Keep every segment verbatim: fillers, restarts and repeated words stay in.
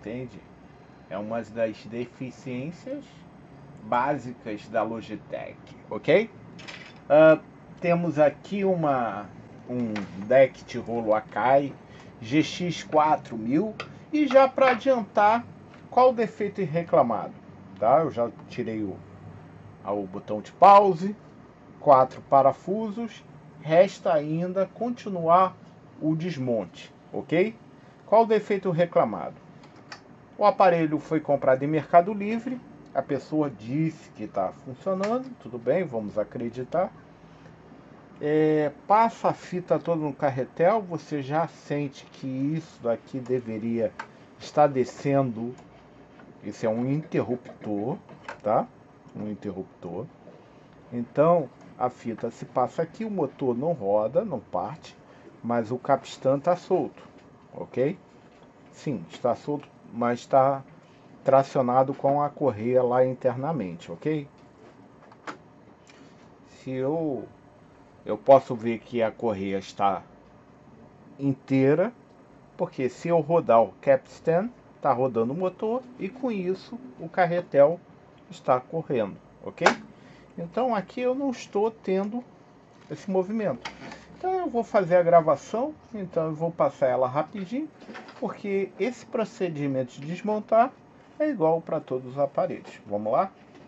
entende? É uma das deficiências básicas da Logitech, ok? Uh, temos aqui uma, um deck de rolo Akai G X quatro mil. E já para adiantar, qual o defeito reclamado? Tá? Eu já tirei o, o botão de pause, quatro parafusos, resta ainda continuar o desmonte, ok? Qual o defeito reclamado? O aparelho foi comprado em Mercado Livre, a pessoa disse que está funcionando, tudo bem, vamos acreditar. É, passa a fita toda no carretel, você já sente que isso daqui deveria estar descendo. Esse é um interruptor, tá? Um interruptor. Então, a fita se passa aqui, o motor não roda, não parte, mas o capstan está solto, ok? Sim, está solto, mas está tracionado com a correia lá internamente, ok? Se eu eu posso ver que a correia está inteira, porque se eu rodar o capstan, está rodando o motor e com isso o carretel está correndo, ok? Então aqui eu não estou tendo esse movimento. Então eu vou fazer a gravação, então eu vou passar ela rapidinho, porque esse procedimento de desmontar é igual para todos os aparelhos. Vamos lá?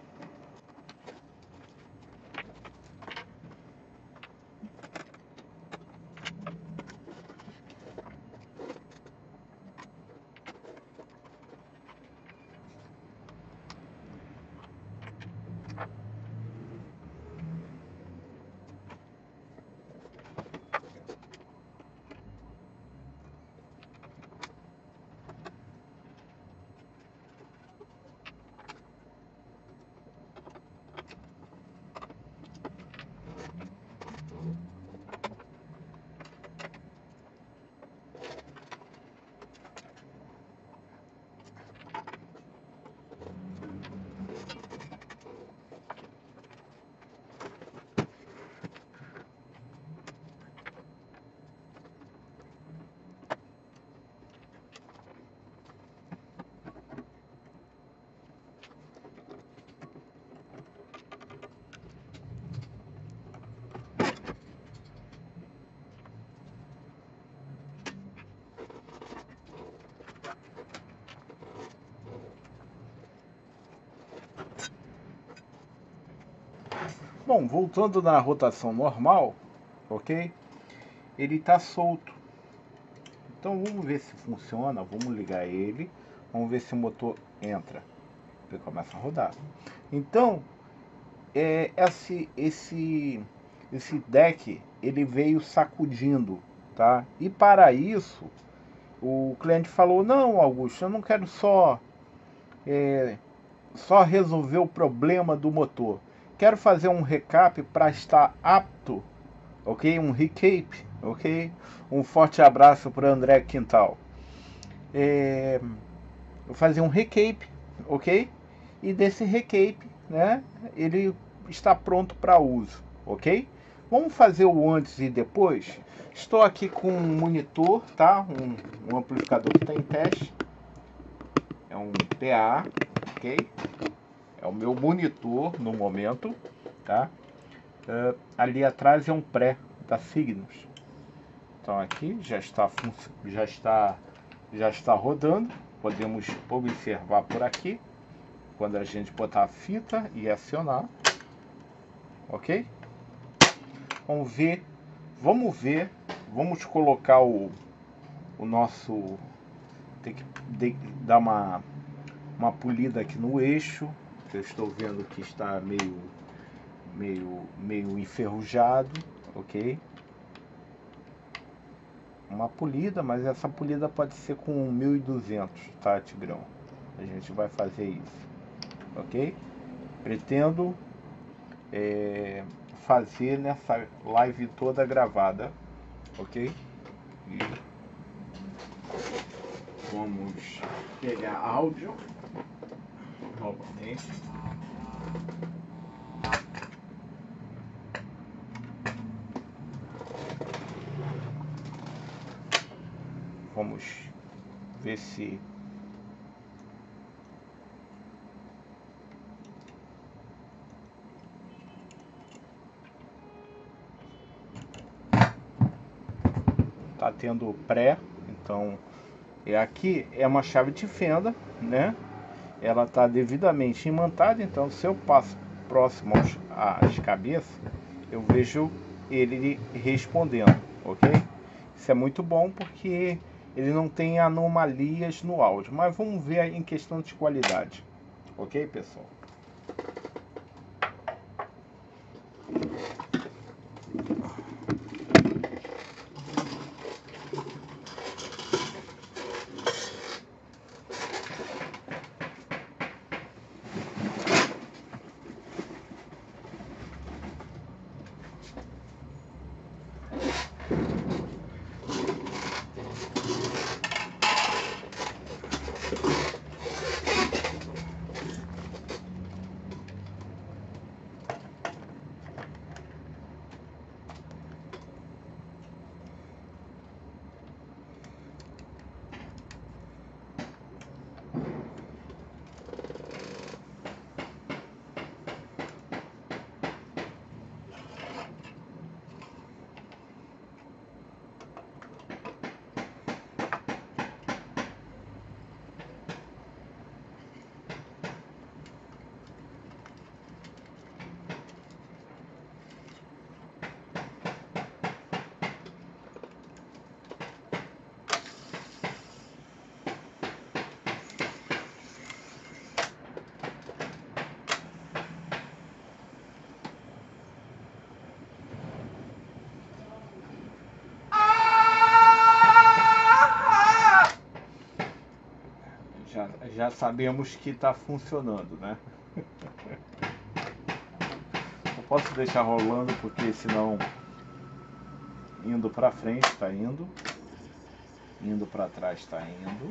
Bom, voltando na rotação normal, ok? Ele está solto. Então vamos ver se funciona, vamos ligar ele, vamos ver se o motor entra. Ele começa a rodar. Então, é, esse, esse, esse deck, ele veio sacudindo, tá? E para isso, o cliente falou, não, Augusto, eu não quero só, é, só resolver o problema do motor. Quero fazer um recap para estar apto, ok? Um recap, ok? Um forte abraço para o André Quintal. É, vou fazer um recap, ok? E desse recap, né, ele está pronto para uso, ok? Vamos fazer o antes e depois. Estou aqui com um monitor, tá? Um, um amplificador que está em teste. É um P A, ok? É o meu monitor no momento, tá? Uh, ali atrás é um pré da Cygnus. Então aqui já está já está já está rodando. Podemos observar por aqui quando a gente botar a fita e acionar, ok? Vamos ver, vamos ver, vamos colocar o, o nosso, tem que de, dar uma uma polida aqui no eixo. Eu estou vendo que está meio meio meio enferrujado, ok? Uma polida, mas essa polida pode ser com mil e duzentos, tá, Tigrão? A gente vai fazer isso, ok? Pretendo é, fazer nessa live toda gravada, ok? E vamos pegar áudio novamente. Vamos ver se tá tendo pré, então é aqui é uma chave de fenda, né? Ela está devidamente imantada, então se eu passo próximo aos, às cabeças, eu vejo ele respondendo, ok? Isso é muito bom porque ele não tem anomalias no áudio, mas vamos ver em questão de qualidade, ok, pessoal? Já, já sabemos que está funcionando, né? Não posso deixar rolando porque senão indo para frente está indo, indo para trás está indo.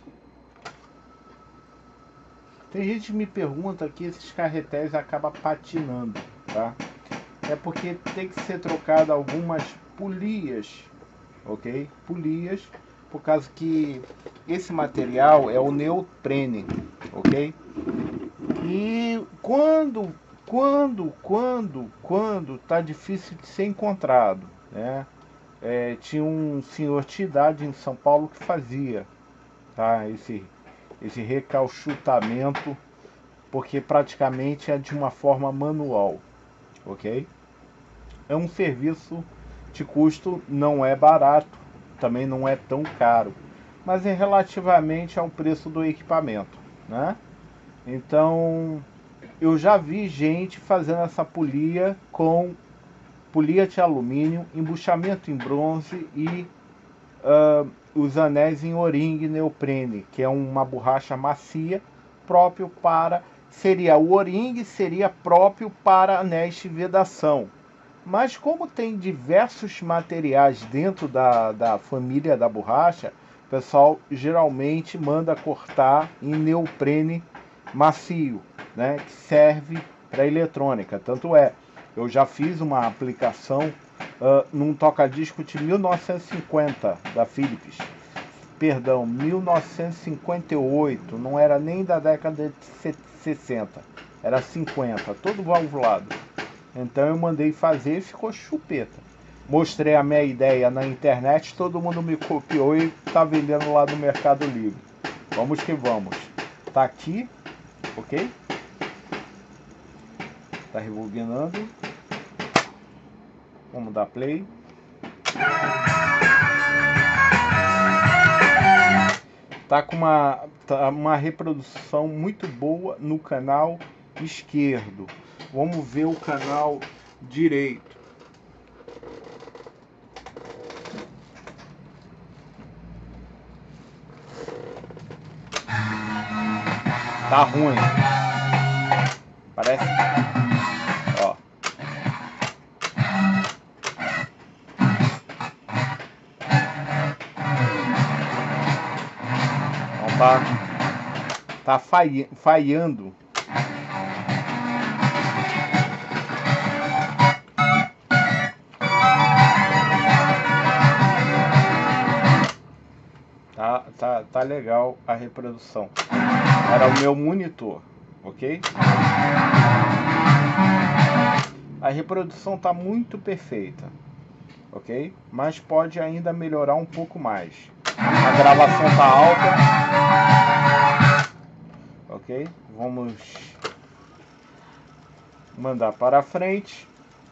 Tem gente que me pergunta que esses carretéis acabam patinando, tá? É porque tem que ser trocado algumas polias, ok? Polias, por causa que esse material é o neoprene, ok? E quando, quando, quando, quando tá difícil de ser encontrado, né? É, tinha um senhor de idade em São Paulo que fazia, tá? Esse, esse recauchutamento, porque praticamente é de uma forma manual, ok? É um serviço de custo, não é barato, também não é tão caro, mas é relativamente ao preço do equipamento, né? Então, eu já vi gente fazendo essa polia com polia de alumínio, embuchamento em bronze e uh, os anéis em O-ring neoprene, que é uma borracha macia próprio para, seria o O-ring seria próprio para anéis de vedação. Mas como tem diversos materiais dentro da, da família da borracha, o pessoal geralmente manda cortar em neoprene macio, né, que serve para eletrônica. Tanto é, eu já fiz uma aplicação uh, num toca-disco de mil novecentos e cinquenta da Philips. Perdão, mil novecentos e cinquenta e oito, não era nem da década de sessenta, era cinquenta, todo valvulado. Então eu mandei fazer e ficou chupeta. Mostrei a minha ideia na internet, todo mundo me copiou e tá vendendo lá no Mercado Livre. Vamos que vamos. Tá aqui, ok? Tá rebobinando. Vamos dar play. Tá com uma, tá uma reprodução muito boa no canal esquerdo. Vamos ver o canal direito. Tá ruim. Parece. Ó. Então tá. Tá falhando. Tá, tá, tá legal a reprodução. Era o meu monitor, ok? A reprodução tá muito perfeita, ok? Mas pode ainda melhorar um pouco mais. A gravação tá alta, ok? Vamos mandar para frente.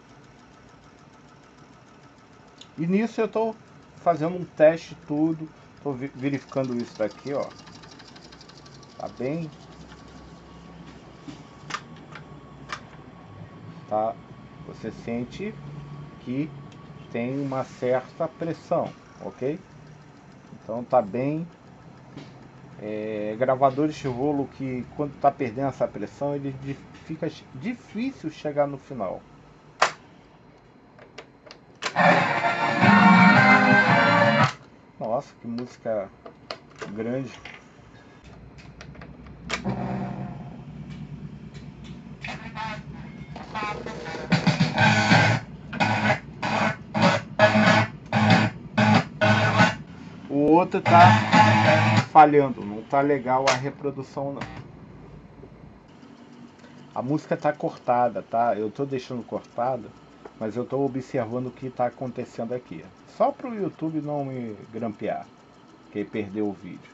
E nisso eu estou fazendo um teste tudo, estou verificando isso daqui, ó. Tá bem? Tá? Você sente que tem uma certa pressão, ok? Então tá bem. É, gravadores de rolo que quando tá perdendo essa pressão, ele fica difícil chegar no final. Nossa, que música grande. O outro tá falhando, não tá legal a reprodução não. A música tá cortada, tá? Eu tô deixando cortada, mas eu tô observando o que tá acontecendo aqui. Só pro YouTube não me grampear, que perdeu o vídeo.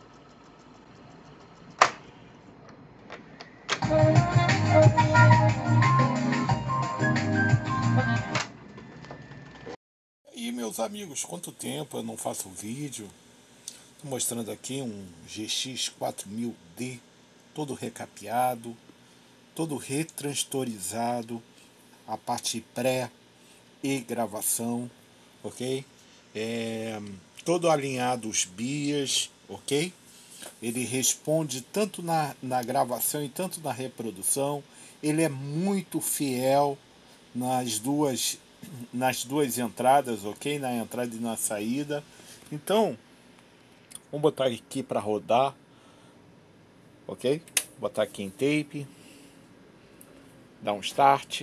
E meus amigos, quanto tempo eu não faço vídeo? Estou mostrando aqui um G X quatro mil D, todo recapeado, todo retranstorizado, a parte pré e gravação, ok? É, todo alinhado os bias, ok? Ele responde tanto na, na gravação e tanto na reprodução. Ele é muito fiel nas duas, nas duas entradas, ok? Na entrada e na saída. Então, vamos botar aqui para rodar, ok? Botar aqui em tape, dar um start.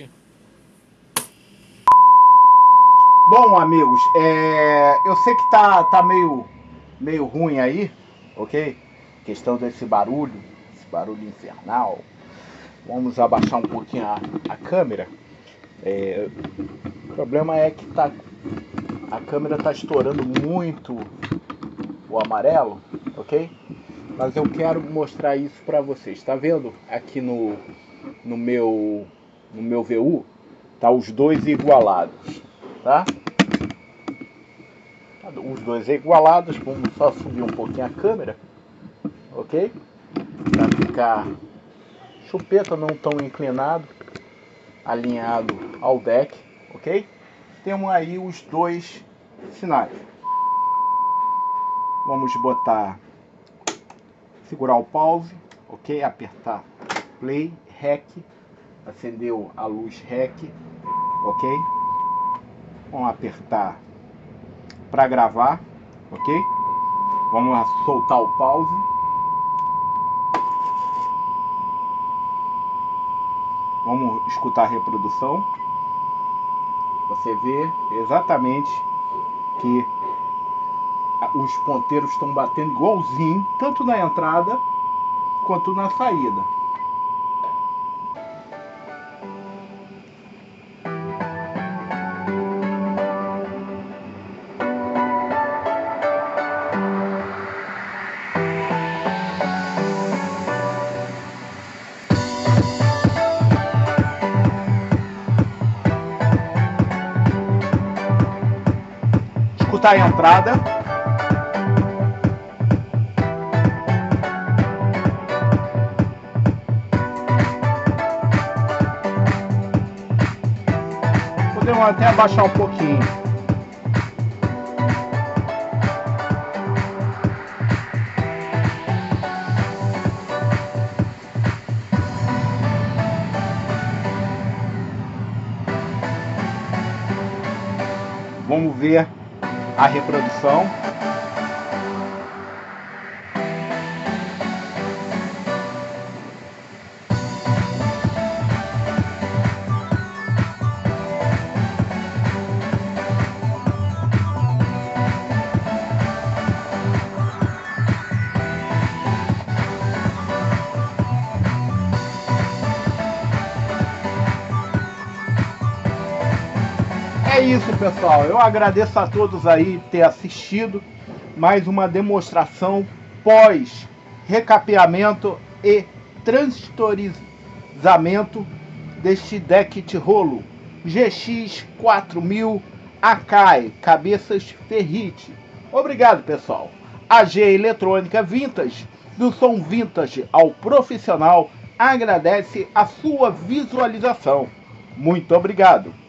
Bom, amigos, é, eu sei que tá, tá meio, meio ruim aí, ok? Questão desse barulho, esse barulho infernal. Vamos abaixar um pouquinho a, a câmera. É, o problema é que tá, a câmera tá estourando muito o amarelo, ok? Mas eu quero mostrar isso para vocês. Tá vendo aqui no, no meu no meu V U? Tá os dois igualados, tá? Os dois igualados. Vamos só subir um pouquinho a câmera, ok? Para ficar chupeta, não tão inclinado, alinhado ao deck, ok? Temos aí os dois sinais. Vamos botar, segurar o pause, ok? Apertar play, rec, acendeu a luz rec, ok? Vamos apertar para gravar, ok? Vamos soltar o pause. Vamos escutar a reprodução. Você vê exatamente que os ponteiros estão batendo igualzinho, tanto na entrada quanto na saída. Escutar a entrada. Podemos até abaixar um pouquinho. Vamos ver a reprodução. É É isso, pessoal. Eu agradeço a todos aí ter assistido mais uma demonstração pós recapeamento e transistorizamento deste deck de rolo G X quatro mil Akai cabeças Ferrite. Obrigado, pessoal. A G Eletrônica Vintage, do som vintage ao profissional, agradece a sua visualização. Muito obrigado.